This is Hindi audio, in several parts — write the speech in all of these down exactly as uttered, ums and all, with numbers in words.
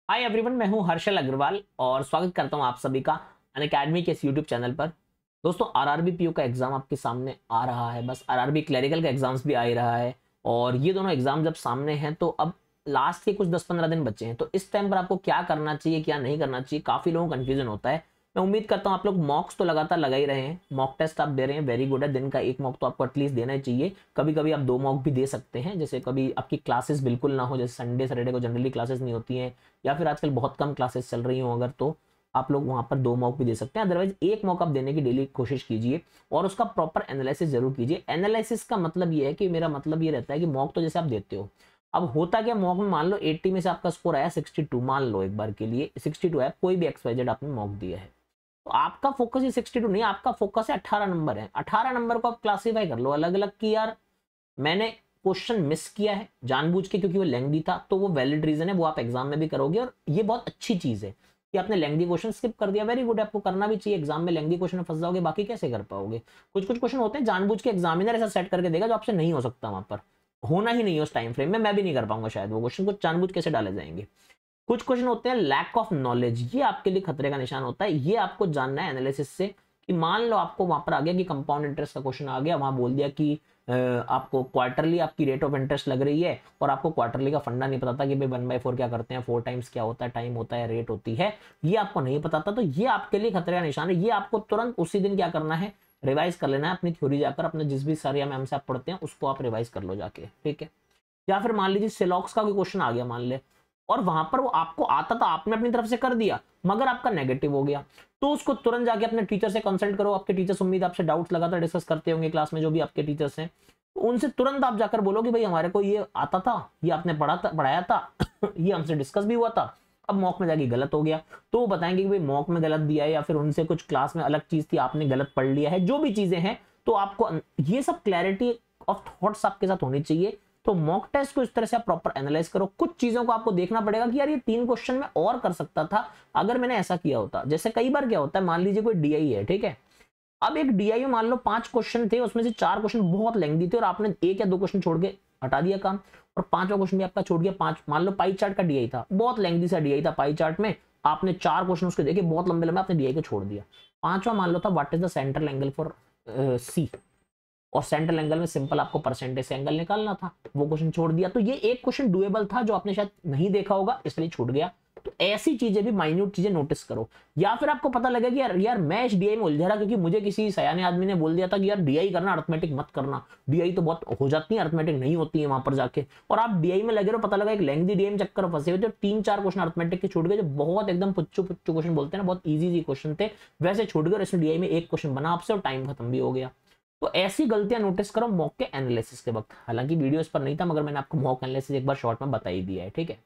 हाय एवरीवन, मैं हूं हर्षल अग्रवाल और स्वागत करता हूं आप सभी का अनअकैडमी के इस यूट्यूब चैनल पर। दोस्तों, आरआरबी पीओ का एग्जाम आपके सामने आ रहा है। बस आरआरबी क्लरिकल का एग्जाम्स भी आ ही रहा है और ये दोनों एग्जाम जब सामने हैं तो अब लास्ट के कुछ दस पंद्रह दिन बचे हैं। तो इस टाइम पर आपको क्या करना चाहिए, क्या नहीं करना चाहिए, काफी लोगों को कंफ्यूजन होता है। मैं उम्मीद करता हूँ आप लोग मॉक्स तो लगातार लगा ही रहे हैं, मॉक टेस्ट आप दे रहे हैं, वेरी गुड है। दिन का एक मॉक तो आपको एटलीस्ट देना ही चाहिए। कभी कभी आप दो मॉक भी दे सकते हैं, जैसे कभी आपकी क्लासेस बिल्कुल ना हो, जैसे संडे सैटरडे को जनरली क्लासेस नहीं होती हैं या फिर आजकल बहुत कम क्लासेस चल रही हो अगर, तो आप लोग वहां पर दो मॉक भी दे सकते हैं। अदरवाइज एक मॉक आप देने की डेली कोशिश कीजिए और उसका प्रॉपर एनालिसिस जरूर कीजिए। एनालिसिस का मतलब ये है कि मेरा मतलब ये रहता है कि मॉक तो जैसे आप देते हो, अब होता क्या, मॉक में मान लो अस्सी में से आपका स्कोर आया बासठ, मान लो एक बार के लिए बासठ है, कोई भी एक्स वाई जेड आपने मॉक दिया है, तो आपका फोकस ये बासठ नहीं, आपका फोकस है अठारह नंबर है। अठारह नंबर को आप क्लासीफाई कर लो अलग अलग कि यार मैंने क्वेश्चन मिस किया है जानबूझ के क्योंकि वो लेंथी था, तो वो वैलिड रीजन है, वो आप एग्जाम में भी करोगे और ये बहुत अच्छी चीज है कि आपने लेंथी क्वेश्चन स्किप कर दिया। वेरी गुड, आपको करना भी चाहिए। एग्जाम में लेंथी क्वेश्चन में फंस जाओगे, बाकी कैसे कर पाओगे। कुछ कुछ क्वेश्चन होते हैं जानबूझ के एग्जामिनर ऐसा सेट करके देगा जो आपसे नहीं हो सकता, वहां पर होना ही नहीं है उस टाइम फ्रेम में। मैं भी नहीं कर पाऊंगा शायद वो क्वेश्चन, कुछ जानबूझ कैसे डाले जाएंगे। कुछ क्वेश्चन होते हैं लैक ऑफ नॉलेज, ये आपके लिए खतरे का निशान होता है। ये आपको जानना है एनालिसिस से कि मान लो आपको वहां पर आ गया कि कंपाउंड इंटरेस्ट का क्वेश्चन आ गया, वहां बोल दिया कि आपको क्वार्टरली आपकी रेट ऑफ इंटरेस्ट लग रही है और आपको क्वार्टरली का फंडा नहीं पता था कि भाई वन बाई फोर क्या करते हैं, फोर टाइम्स क्या होता है, टाइम होता है, रेट होती है, ये आपको नहीं पता था। तो ये आपके लिए खतरे का निशान है। ये आपको तुरंत उसी दिन क्या करना है, रिवाइज कर लेना है अपनी थ्योरी जाकर, अपने जिस भी सारे मैम से आप पढ़ते हैं उसको आप रिवाइज कर लो जाके, ठीक है। या फिर मान लीजिए सिलॉक्स का कोई क्वेश्चन आ गया मान ले, और वहां पर वो आपको आता था, आपने अपनी तरफ से कर दिया मगर आपका नेगेटिव हो गया, तो उसको तुरंत जाके अपने टीचर से कंसल्ट करो। आपके टीचर्स उम्मीद आपसे डाउट्स लगातार डिस्कस करते होंगे क्लास में, जो भी आपके टीचर्स हैं, तो उनसे तुरंत आप जाकर बोलो कि भाई हमारे को ये आता था, ये आपने पढ़ा था, पढ़ाया था ये हमसे डिस्कस भी हुआ था, अब मॉक में जाके गलत हो गया। तो वो बताएंगे कि भाई मॉक में गलत दिया है या फिर उनसे कुछ क्लास में अलग चीज थी, आपने गलत पढ़ लिया है, जो भी चीजें हैं। तो आपको ये सब क्लैरिटी ऑफ थॉट्स आपके साथ होनी चाहिए। तो मॉक टेस्ट को इस तरह से आप प्रॉपर एनालाइज करो। कुछ चीजों को आपको देखना पड़ेगा कि यार ये तीन क्वेश्चन में और कर सकता था अगर मैंने ऐसा किया होता। जैसे कई बार क्या होता है, मान लीजिए कोई डीआई है, ठीक है, अब एक डीआई में मान लो पांच क्वेश्चन थे, उसमें से चार क्वेश्चन बहुत लेंथी थे और आपने एक या दो क्वेश्चन छोड़ के हटा दिया काम, और पांचवा क्वेश्चन भी आपका छोड़ गया। पांच मान लो पाई चार्ट का डीआई था, बहुत लेंथी सा डीआई था पाई चार्ट में, आपने चार क्वेश्चन उसके देखे बहुत लंबे लंबे, आपने डीआई को छोड़ दिया। पांचवा मान लो था what is the central angle for C, और सेंट्रल एंगल में सिंपल आपको परसेंटेज से एंगल निकालना था, वो क्वेश्चन छोड़ दिया। तो ये एक क्वेश्चन डुएबल था जो आपने शायद नहीं देखा होगा इसलिए छूट गया। तो ऐसी चीजें भी, माइन्यूट चीजें नोटिस करो। या फिर आपको पता लगे कि यार यार मैं इस डीआई में उलझा रहा क्योंकि मुझे किसी सयाने आदमी ने बोल दिया था कि यार डीआई करना, अर्थमेटिक मत करना, डीआई तो बहुत हो जाती है, अर्थमेटिक नहीं होती है वहां पर जाके, और आप डीआई में लगे रहो, पता लगा एक लेंथी डीआई में चक्कर फंसे हुए थे, तीन चार क्वेश्चन अर्थमेटिक के छूट गए जो बहुत एकदम पुच्चू पुच्चू क्वेश्चन बोलते हैं ना, बहुत ईजी ईजी क्वेश्चन थे, वैसे छूट गए। इसमें डीआई में एक क्वेश्चन बना आपसे और टाइम खत्म भी हो गया। तो ऐसी गलतियां नोटिस करो मॉक के एनालिसिस के वक्त। हालांकि वीडियो इस पर नहीं था मगर मैंने आपको मॉक एनालिसिस एक बार शॉर्ट में बता ही दिया है, ठीक है।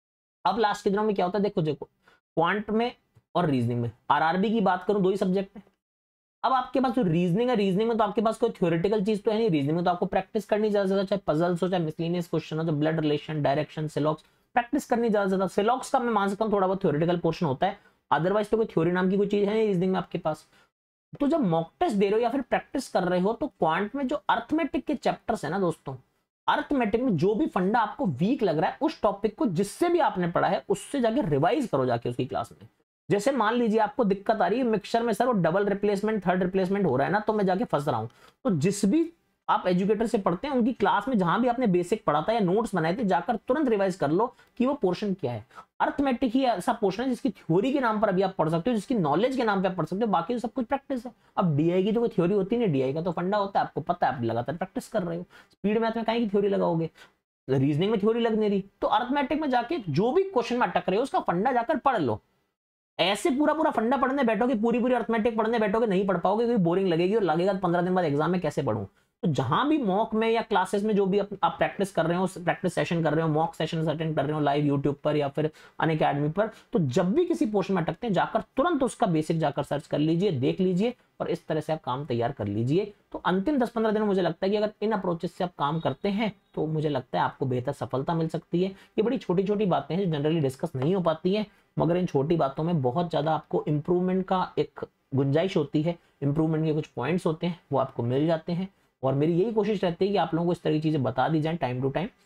अब लास्ट के दिनों में क्या होता है, देखो देखो क्वांट में और रीजनिंग में, आरआरबी की बात करूं, दो ही सब्जेक्ट है। अब आपके पास जो रीजनिंग है, रीजनिंग में तो आपके पास कोई थ्योरेटिकल चीज तो है नहीं, रीजनिंग में तो आपको प्रैक्टिस करनी ज्यादा ज्यादा, चाहे पजल्स हो, चाहे मिसलेनियस क्वेश्चन हो, चाहे ब्लड रिलेशन, डायरेक्शन, सिलॉक्स, प्रैक्टिस करनी ज्यादा ज्यादा। सिलॉक्स का मैं मान सकता हूँ थोड़ा बहुत थ्योरेटिकल पोर्शन होता है, अदरवाइज तो कोई थ्योरी नाम की कोई चीज है नहीं रीजनिंग में आपके पास। तो जब मॉक टेस्ट दे रहे हो या फिर प्रैक्टिस कर रहे हो, तो क्वांट में जो अर्थमेटिक के चैप्टर्स है ना दोस्तों, अर्थमेटिक में जो भी फंडा आपको वीक लग रहा है, उस टॉपिक को जिससे भी आपने पढ़ा है उससे जाके रिवाइज करो जाके उसकी क्लास में। जैसे मान लीजिए आपको दिक्कत आ रही है मिक्सचर में, सर वो डबल रिप्लेसमेंट थर्ड रिप्लेसमेंट हो रहा है ना, तो मैं जाके फंस रहा हूं। तो जिस भी आप एजुकेटर से पढ़ते हैं उनकी क्लास में जहां भी आपने बेसिक पढ़ा था या नोट्स बनाए थे, जाकर तुरंत रिवाइज कर लो कि वो पोर्शन क्या है। अर्थमेटिक ही ऐसा पोर्शन है जिसकी थ्योरी के नाम पर अभी आप पढ़ सकते हो, जिसकी नॉलेज के नाम पर आप पढ़ सकते हो, बाकी तो सब कुछ प्रैक्टिस है। अब डीआई की तो कोई थ्योरी होती नहीं, डीआई का तो फंडा होता है, आपको पता है, आप लगातार प्रैक्टिस कर रहे हो। स्पीड मैथ में कहीं की थ्योरी लगाओगे, रीजनिंग में थ्योरी लग नहीं रही, तो अर्थमेटिक में जाके जो भी क्वेश्चन में अटक रहे हो उसका फंडा जाकर पढ़ लो। ऐसे पूरा पूरा फंडा पढ़ने बैठोगे, पूरी पूरी अर्थमेटिक पढ़ने बैठोगे, नहीं पढ़ पाओगे क्योंकि बोरिंग लगेगी और लगेगा पंद्रह दिन बाद एग्जाम में कैसे पढ़ूं। तो जहां भी मॉक में या क्लासेस में जो भी आप, आप प्रैक्टिस कर रहे हो, प्रैक्टिस सेशन कर रहे हो, मॉक सेशन अटेंड कर रहे हो लाइव यूट्यूब पर या फिर अनअकैडमी पर, तो जब भी किसी पोर्शन में अटकते हैं जाकर तुरंत उसका बेसिक जाकर सर्च कर लीजिए, देख लीजिए और इस तरह से आप काम तैयार कर लीजिए। तो अंतिम दस पंद्रह दिन मुझे लगता है कि अगर इन अप्रोचेस से आप काम करते हैं तो मुझे लगता है आपको बेहतर सफलता मिल सकती है। ये बड़ी छोटी छोटी बातें हैं जो जनरली डिस्कस नहीं हो पाती हैं, मगर इन छोटी बातों में बहुत ज्यादा आपको इंप्रूवमेंट का एक गुंजाइश होती है, इंप्रूवमेंट के कुछ पॉइंट्स होते हैं वो आपको मिल जाते हैं। और मेरी यही कोशिश रहती है कि आप लोगों को इस तरह की चीजें बता दी जाए टाइम टू टाइम,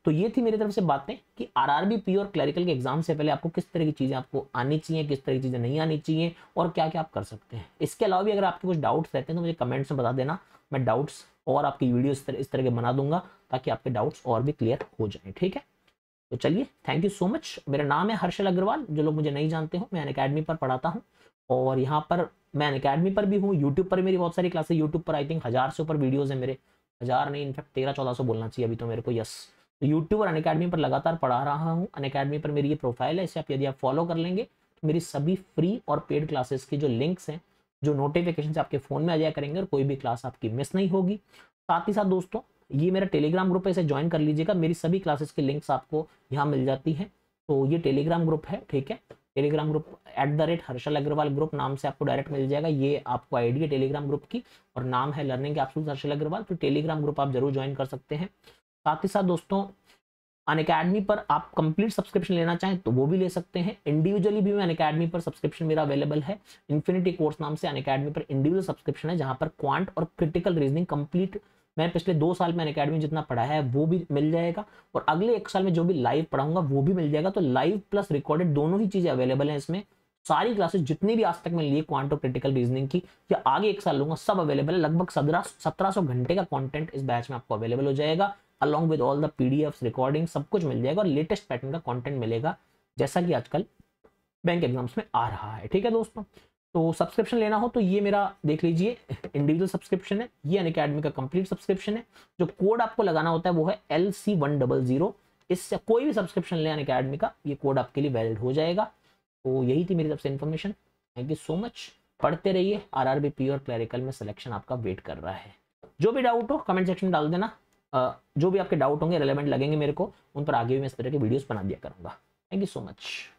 तो ये थी मेरी तरफ से बातें कि आरआरबी पी और क्लरिकल के एग्जाम से पहले आपको किस तरह की चीजें आपको आनी चाहिए, किस तरह की चीजें नहीं आनी चाहिए और क्या क्या आप कर सकते हैं। इसके अलावा भी अगर आपके कुछ डाउट्स रहते हैं तो मुझे कमेंट्स में बता देना, मैं डाउट्स और आपकी वीडियो इस तरह इस तरह के बना दूंगा ताकि आपके डाउट्स और भी क्लियर हो जाए। ठीक है, तो चलिए, थैंक यू सो मच। मेरा नाम है हर्षल अग्रवाल, जो लोग मुझे नहीं जानते हो, मैं अनअकैडमी पर पढ़ाता हूँ और यहाँ पर मैं अनअकैडमी पर भी हूँ, यूट्यूब पर मेरी बहुत सारी क्लासेस, यूट्यूब पर आई थिंक हजार से ऊपर वीडियोज है मेरे, हजार नहीं इनफैक्ट तेरह चौदह सौ बोलना चाहिए अभी तो मेरे को, यस। तो यूट्यूब और अनअकैडमी पर लगातार पढ़ा रहा हूँ। अनअकैडमी पर मेरी ये प्रोफाइल है, इसे आप यदि आप फॉलो कर लेंगे तो मेरी सभी फ्री और पेड क्लासेस की जो लिंक्स हैं, जो नोटिफिकेशन आपके फोन में आ जाया करेंगे और कोई भी क्लास आपकी मिस नहीं होगी। साथ ही साथ दोस्तों, ये मेरा टेलीग्राम ग्रुप है, इसे ज्वाइन कर लीजिएगा, मेरी सभी क्लासेस की लिंक्स आपको यहाँ मिल जाती है। तो ये टेलीग्राम ग्रुप है, ठीक है, Telegram group at the rate Harshal Agrawal group नाम से आपको डायरेक्ट मिल जाएगा। ये आपको आईडी है टेलीग्राम ग्रुप की और नाम है लर्निंग कैप्सूल्स हर्षल अग्रवाल। तो टेलीग्राम ग्रुप आप जरूर ज्वाइन कर सकते हैं। साथ ही साथ दोस्तों, अनअकैडमी पर आप कंप्लीट सब्सक्रिप्शन लेना चाहें तो वो भी ले सकते हैं। इंडिविजुअली भी मैं अनअकैडमी पर सब्सक्रिप्शन मेरा अवेलेबल है, इन्फिनिटी कोर्स नाम से अनअकैडमी पर इंडिविजुअल सब्सक्रिप्शन है, जहां पर क्वांट और क्रिटिकल रीजनिंग कंप्लीट मैं पिछले दो साल में अनअकैडमी जितना पढ़ाया है वो भी मिल जाएगा और अगले एक साल में जो भी लाइव पढ़ाऊंगा वो भी मिल जाएगा। तो लाइव प्लस रिकॉर्डेड दोनों ही चीजें अवेलेबल हैं इसमें। सारी क्लासेस जितनी भी आज तक मैं लिए क्वांट और क्रिटिकल रीजनिंग की या आगे एक साल लूंगा, सब अवेलेबल है। लगभग सत्रह सत्रह सौ घंटे का कंटेंट इस बैच में आपको अवेलेबल हो जाएगा, along with all the PDFs, recording, सब कुछ मिल जाएगा और लेटेस्ट पैटर्न का कंटेंट मिलेगा, जैसा कि आजकल बैंक एग्जाम्स में आ रहा है। ठीक है दोस्तों, तो सब्सक्रिप्शन लेना हो तो ये मेरा देख लीजिए, इंडिविजुअल सब्सक्रिप्शन है, ये अनअकैडमी का कंप्लीट सब्सक्रिप्शन है। जो कोड आपको लगाना होता है वो है L C one double zero. इससे कोई भी सब्सक्रिप्शन ले अनअकैडमी का, ये कोड आपके लिए वैलिड हो जाएगा। तो यही थी मेरी तरफ से information. Thank you so much, पढ़ते रहिए, आरआरबी पी और क्लरिकल में सिलेक्शन आपका वेट कर रहा है। जो भी डाउट हो कमेंट सेक्शन में डाल देना, जो भी आपके डाउट होंगे, रिलेवेंट लगेंगे मेरे को, उन पर आगे भी मैं इस तरह के वीडियोस बना दिया करूंगा। Thank you so much.